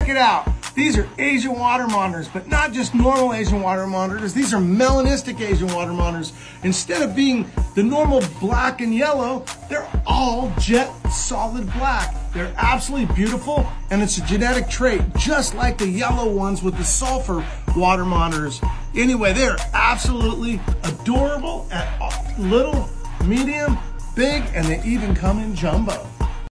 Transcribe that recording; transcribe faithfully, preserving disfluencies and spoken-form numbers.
Check it out. These are Asian water monitors, but not just normal Asian water monitors. These are melanistic Asian water monitors. Instead of being the normal black and yellow, they're all jet solid black. They're absolutely beautiful, and it's a genetic trait, just like the yellow ones with the sulfur water monitors. Anyway, they're absolutely adorable at little, medium, big, and they even come in jumbo.